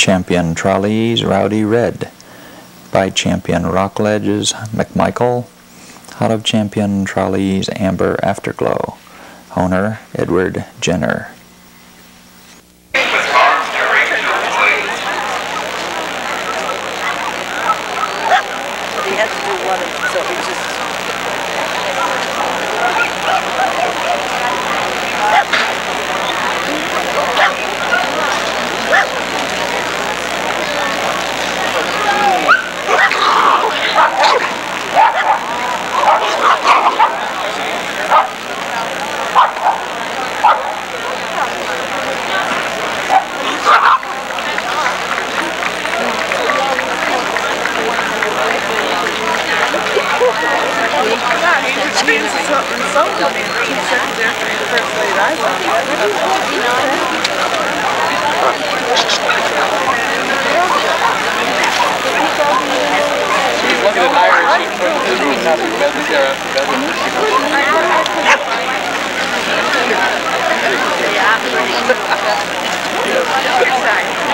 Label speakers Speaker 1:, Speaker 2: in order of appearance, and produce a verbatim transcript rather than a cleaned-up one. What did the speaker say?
Speaker 1: Champion Tralee's Rowdy Red. By Champion Rockledge's McMichael. Out of Champion Tralee's Amber Afterglow. Owner Edward Jenner.
Speaker 2: He has to do one, so he's just...
Speaker 3: Look at an Irish after feathers there after feathers.